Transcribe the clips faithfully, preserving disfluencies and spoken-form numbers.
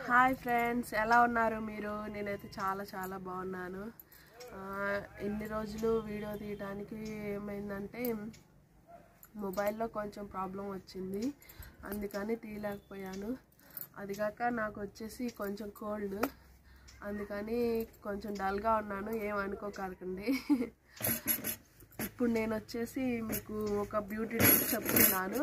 Hi friends, ఎలా ఉన్నారు మీరు? నేనైతే చాలా చాలా బాగున్నాను. ఎన్ని రోజులు వీడియో తీయడానికి ఏమైందంటే మొబైల్లో కొంచెం ప్రాబ్లం వచ్చింది, అందుకని తీయలేకపోయాను. అదిగాక నాకు వచ్చేసి కొంచెం కోల్డ్, అందుకని కొంచెం డల్గా ఉన్నాను, ఏమనుకోకండి. ఇప్పుడు నేను వచ్చేసి మీకు ఒక బ్యూటీ టిప్ చెప్తున్నాను,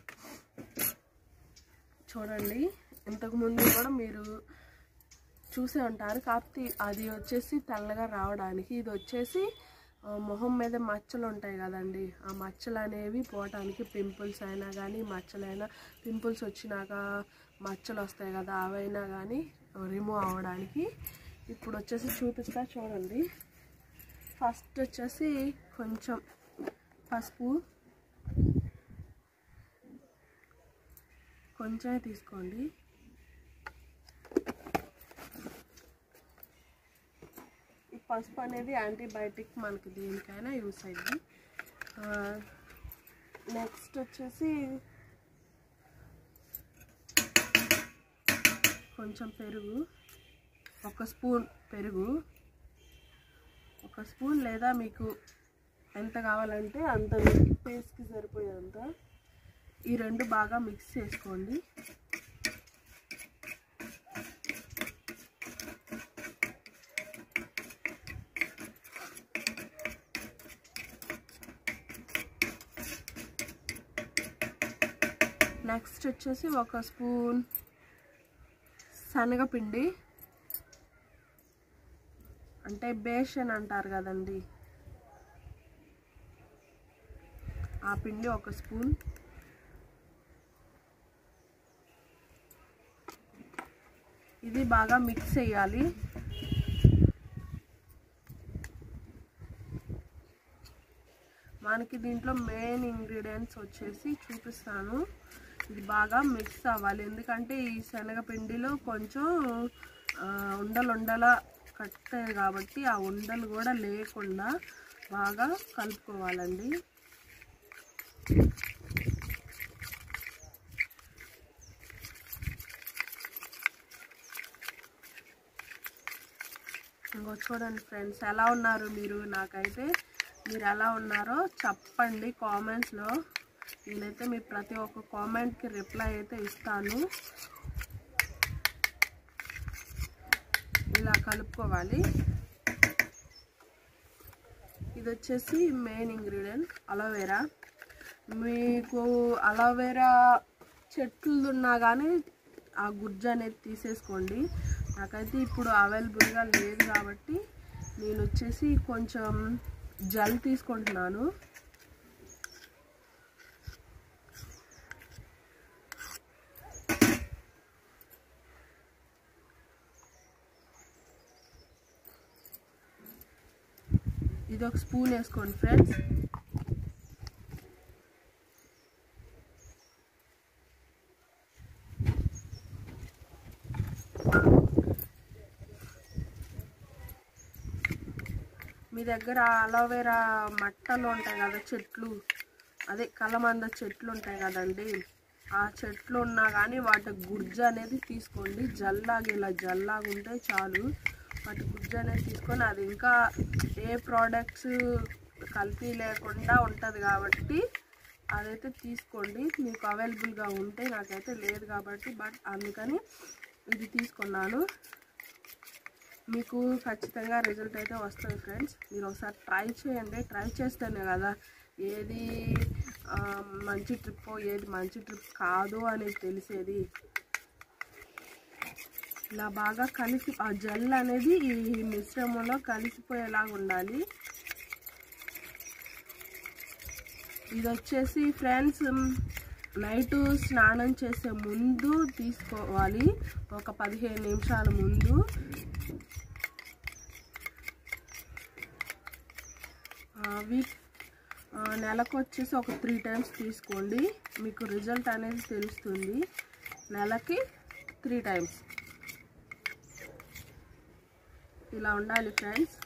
చూడండి. ఇంతకుముందు కూడా మీరు చూసే ఉంటారు, కాకపోతే అది వచ్చేసి తెల్లగా రావడానికి, ఇది వచ్చేసి మొహం మీద మచ్చలు ఉంటాయి కదండి, ఆ మచ్చలు అనేవి పోవటానికి, పింపుల్స్ అయినా కానీ మచ్చలైనా, పింపుల్స్ వచ్చినాక మచ్చలు వస్తాయి కదా, అవైనా కానీ రిమూవ్ అవ్వడానికి ఇప్పుడు వచ్చేసి చూపిస్తా, చూడండి. ఫస్ట్ వచ్చేసి కొంచెం పసుపు కొంచెమే తీసుకోండి. ఈ పసుపు అనేది యాంటీబయాటిక్, మనకి దేనికైనా యూస్ అయ్యింది. నెక్స్ట్ వచ్చేసి కొంచెం పెరుగు, ఒక స్పూన్ పెరుగు, ఒక స్పూన్ లేదా మీకు ఎంత కావాలంటే అంత, పేస్ట్కి సరిపోయేంత. ఈ రెండు బాగా మిక్స్ చేసుకోండి. నెక్స్ట్ వచ్చేసి ఒక స్పూన్ శనగపిండి, అంటే బేషన్ అంటారు కదండి, ఆ పిండి ఒక స్పూన్. ఇది బాగా మిక్స్ చేయాలి. మనకి దీంట్లో మెయిన్ ఇంగ్రీడియంట్స్ వచ్చేసి చూపిస్తాను. ఇది బాగా మిక్స్ అవ్వాలి, ఎందుకంటే ఈ శనగపిండిలో కొంచెం ఉండలు ఉండల కట్టాయి కాబట్టి ఆ ఉండలు కూడా లేకుండా బాగా కలుపుకోవాలండి. ఇంకో చూడండి ఫ్రెండ్స్, ఎలా ఉన్నారు మీరు? నాకైతే మీరు ఎలా ఉన్నారో చెప్పండి కామెంట్స్లో. నేనైతే మీ ప్రతి ఒక్క కామెంట్కి రిప్లై అయితే ఇస్తాను. ఇలా కలుపుకోవాలి. ఇది వచ్చేసి మెయిన్ ఇంగ్రీడియంట్ అలోవెరా. మీకు అలోవెరా చెట్లు ఉన్నా కానీ ఆ గుజ్జు అనేది తీసేసుకోండి. నాకైతే ఇప్పుడు అవైలబుల్గా లేదు కాబట్టి నేను వచ్చేసి కొంచెం జెల్ తీసుకుంటున్నాను. ఇది ఒక స్పూన్ వేసుకోండి ఫ్రెండ్స్. మీ దగ్గర అలోవెరా మట్టలు ఉంటాయి కదా, చెట్లు, అదే కలమంద చెట్లు ఉంటాయి కదండి, ఆ చెట్లు ఉన్నా కానీ వాటి గుజ్జు అనేది తీసుకోండి. జల్లాగా, ఇలా జల్లాగా ఉంటే చాలు. వాటి గుజ్జు అనేది తీసుకొని, అది ఇంకా ఏ ప్రోడక్ట్స్ కల్తీ లేకుండా ఉంటుంది కాబట్టి అదైతే తీసుకోండి. మీకు అవైలబుల్గా ఉంటే, నాకైతే లేదు కాబట్టి, బట్ అందుకని ఇది తీసుకున్నాను. మీకు ఖచ్చితంగా రిజల్ట్ అయితే వస్తుంది ఫ్రెండ్స్. మీరు ఒకసారి ట్రై చేయండి. ట్రై చేస్తేనే కదా ఏది మంచి ట్రిప్, ఏది మంచి ట్రిప్ కాదు అనేది తెలిసేది. ఇలా బాగా కలిసి ఆ జెల్ అనేది ఈ మిశ్రమంలో కలిసిపోయేలాగా ఉండాలి. ఇది వచ్చేసి ఫ్రెండ్స్ నైట్ స్నానం చేసే ముందు తీసుకోవాలి, ఒక పదిహేను నిమిషాల ముందు. వీక్ నెలకు వచ్చేసి ఒక త్రీ టైమ్స్ తీసుకోండి, మీకు రిజల్ట్ అనేది తెలుస్తుంది. నెలకి త్రీ టైమ్స్ ఇలా ఉండాలి ఫ్రెండ్స్.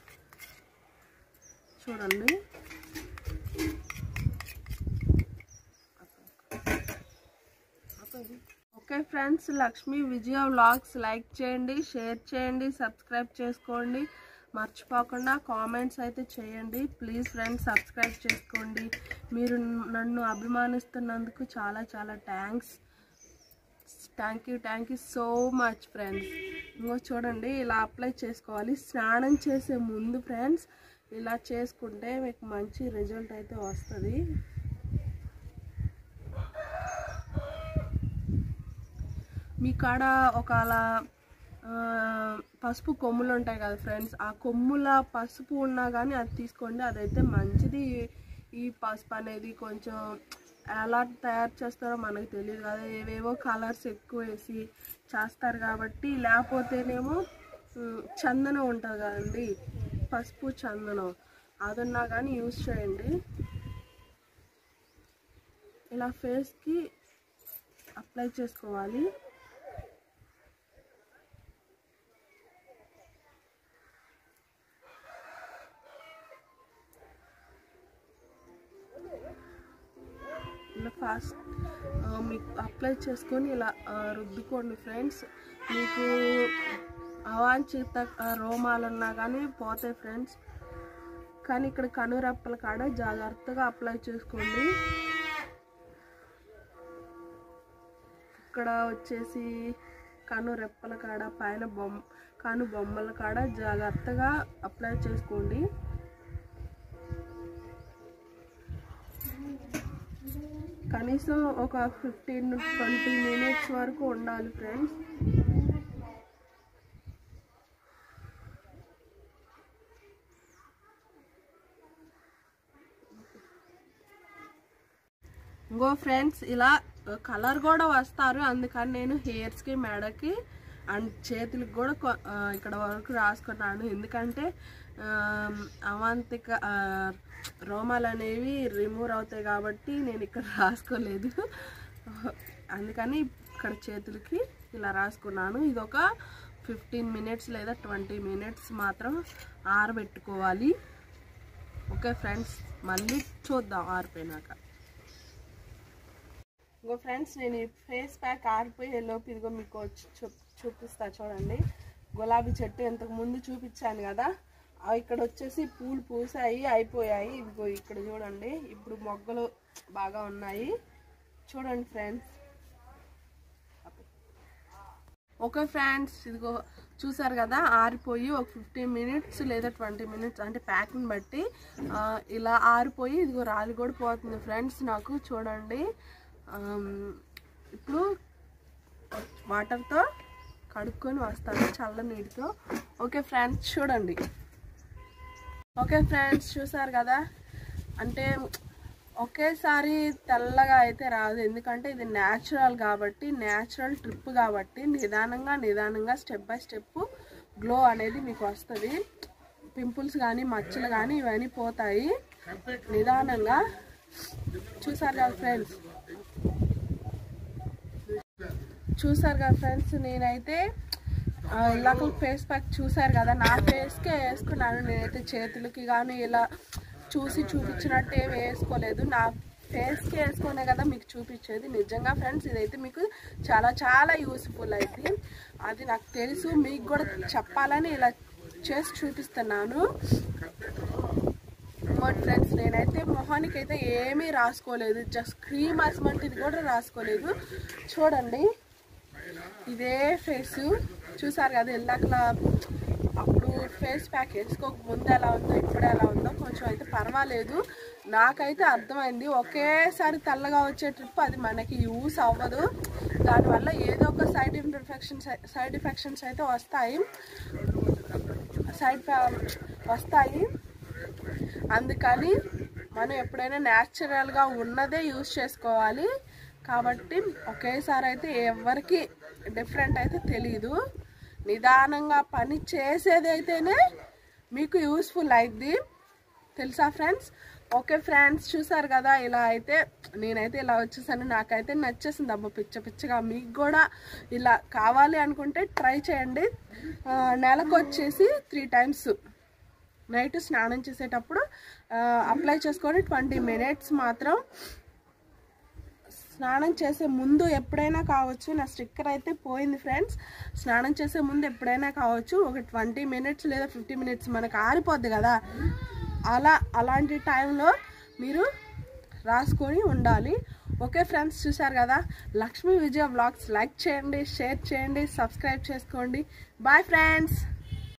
చూడండి, okay friends, Lakshmi Vijaya vlogs like చేయండి, షేర్ చేయండి, సబ్స్క్రైబ్ చేసుకోండి. మర్చిపోకుండా కామెంట్స్ అయితే చేయండి. ప్లీజ్ ఫ్రెండ్స్ సబ్స్క్రైబ్ చేసుకోండి. మీరు నన్ను అభిమానిస్తున్నందుకు చాలా చాలా thanks. Thank you thank you so much friends. ఇంకో చూడండి, ఇలా అప్లై చేసుకోవాలి. స్నానం చేసే ముందు ఫ్రెండ్స్ ఇలా చేసుకుంటే మీకు మంచి రిజల్ట్ అయితే వస్తుంది. మీ కాడ ఒకవేళ పసుపు కొమ్ములు ఉంటాయి కదా ఫ్రెండ్స్, ఆ కొమ్ముల పసుపు ఉన్నా కానీ అది తీసుకోండి, అదైతే మంచిది. ఈ పసుపు అనేది కొంచెం ఎలా తయారు చేస్తారో మనకు తెలియదు కదా, ఏవేవో కలర్స్ ఎక్కువ వేసి చేస్తారు కాబట్టి. లేకపోతేనేమో చందనం ఉంటుంది కదండి, పసుపు చందనం, అదున్నా కానీ యూజ్ చేయండి. ఇలా ఫేస్కి అప్లై చేసుకోవాలి. ఇలా ఫాస్ట్ మీకు అప్లై చేసుకొని ఇలా రుద్దుకోండి ఫ్రెండ్స్. మీకు అవాంఛిత రోమాలు ఉన్నా కానీ పోతాయి ఫ్రెండ్స్. కానీ ఇక్కడ కనురెప్పల కాడ జాగ్రత్తగా అప్లై చేసుకోండి. ఇక్కడ వచ్చేసి కనురెప్పల కాడ పైన బొమ్మ కను బొమ్మల కాడ జాగ్రత్తగా అప్లై చేసుకోండి. కనీసం ఒక ఫిఫ్టీన్ ట్వంటీ మినిట్స్ వరకు ఉండాలి ఫ్రెండ్స్. ఇంకో ఫ్రెండ్స్ ఇలా కలర్ కూడా వస్తారు, అందుకని నేను హెయిర్స్కి మెడకి అండ్ చేతులకు కూడా ఇక్కడ వరకు రాసుకున్నాను. ఎందుకంటే అవాంతిక రోమాలు అనేవి రిమూవ్ అవుతాయి కాబట్టి నేను ఇక్కడ రాసుకోలేదు, అందుకని ఇక్కడ చేతులకి ఇలా రాసుకున్నాను. ఇది ఒక ఫిఫ్టీన్ మినిట్స్ లేదా ట్వంటీ మినిట్స్ మాత్రం ఆరబెట్టుకోవాలి. ఓకే ఫ్రెండ్స్, మళ్ళీ చూద్దాం ఆరిపోయినాక. ఇంకో ఫ్రెండ్స్, నేను ఈ ఫేస్ ప్యాక్ ఆరిపోయే లోపు ఇదిగో మీకు చూ చూపిస్తా చూడండి. గులాబీ చెట్టు ఇంతకు ముందు చూపించాను కదా, ఇక్కడ వచ్చేసి పూలు పూసాయి అయిపోయాయి. ఇదిగో ఇక్కడ చూడండి, ఇప్పుడు మొగ్గలు బాగా ఉన్నాయి చూడండి ఫ్రెండ్స్. ఓకే ఫ్రెండ్స్, ఇదిగో చూసారు కదా, ఆరిపోయి ఒక ఫిఫ్టీన్ మినిట్స్ లేదా ట్వంటీ మినిట్స్ అంటే ప్యాక్ని బట్టి ఇలా ఆరిపోయి ఇదిగో రాలి కూడా పోతుంది ఫ్రెండ్స్ నాకు. చూడండి, ఇప్పుడు వాటర్తో కడుక్కొని వస్తాను చల్ల నీటితో. ఓకే ఫ్రెండ్స్ చూడండి. ఓకే ఫ్రెండ్స్ చూసారు కదా, అంటే ఒకేసారి తెల్లగా అయితే రాదు, ఎందుకంటే ఇది న్యాచురల్ కాబట్టి, న్యాచురల్ ట్రిప్ కాబట్టి నిదానంగా నిదానంగా స్టెప్ బై స్టెప్ గ్లో అనేది మీకు వస్తుంది. పింపుల్స్ కానీ మచ్చలు కానీ ఇవన్నీ పోతాయి నిదానంగా. చూసారు కదా ఫ్రెండ్స్, చూసారు కదా ఫ్రెండ్స్ నేనైతే ఇలాగ ఫేస్ ప్యాక్ చూసారు కదా, నా ఫేస్కే వేసుకున్నాను. నేనైతే చేతులకి కానీ ఇలా చూసి చూపించినట్టు ఏమి వేసుకోలేదు, నా ఫేస్కి వేసుకునే కదా మీకు చూపించేది. నిజంగా ఫ్రెండ్స్ ఇదైతే మీకు చాలా చాలా యూస్ఫుల్ అయితే, అది నాకు తెలుసు, మీకు కూడా చెప్పాలని ఇలా చేసి చూపిస్తున్నాను. ఇంకోటి ఫ్రెండ్స్, నేనైతే మొహానికి అయితే ఏమీ రాసుకోలేదు, జస్ట్ క్రీమ్ అసమంటిది కూడా రాసుకోలేదు. చూడండి, ఇదే ఫేసు చూసారు కదా, ఇందాకలా అప్పుడు ఫేస్ ప్యాక్ వేసుకోక ముందు ఎలా ఉందో ఇప్పుడు ఎలా ఉందో కొంచెం అయితే పర్వాలేదు. నాకైతే అర్థమైంది, ఒకేసారి తెల్లగా వచ్చే ట్రిప్ అది మనకి యూస్ అవ్వదు, దానివల్ల ఏదో ఒక సైడ్ ఇన్ఫెక్షన్స్ సైడ్ ఎఫెక్షన్స్ అయితే వస్తాయి సైడ్ వస్తాయి అందుకని మనం ఎప్పుడైనా న్యాచురల్గా ఉన్నదే యూజ్ చేసుకోవాలి. కాబట్టి ఒకేసారి అయితే ఎవరికి డిఫరెంట్ అయితే తెలీదు, నిదానంగా పని చేసేది అయితేనే మీకు యూస్ఫుల్ అయింది, తెలుసా ఫ్రెండ్స్. ఓకే ఫ్రెండ్స్ చూసారు కదా, ఇలా అయితే నేనైతే ఇలా వచ్చేసాను, నాకైతే నచ్చేసింది. అబ్బా పిచ్చ పిచ్చగా మీకు కూడా ఇలా కావాలి అనుకుంటే ట్రై చేయండి. నెలకు వచ్చేసి త్రీ టైమ్స్ నైట్ స్నానం చేసేటప్పుడు అప్లై చేసుకొని ట్వంటీ మినిట్స్ మాత్రం స్నానం చేసే ముందు ఎప్పుడైనా కావచ్చు. నా స్టిక్కర్ అయితే పోయింది ఫ్రెండ్స్. స్నానం చేసే ముందు ఎప్పుడైనా కావచ్చు, ఒక ట్వంటీ మినిట్స్ లేదా ఫిఫ్టీ మినిట్స్ మనకు ఆరిపోద్ది కదా, అలా అలాంటి టైంలో మీరు రాసుకొని ఉండాలి. ఓకే ఫ్రెండ్స్, చూసారు కదా లక్ష్మీ విజయ వ్లాగ్స్. లైక్ చేయండి, షేర్ చేయండి, సబ్స్క్రైబ్ చేసుకోండి. Bye friends.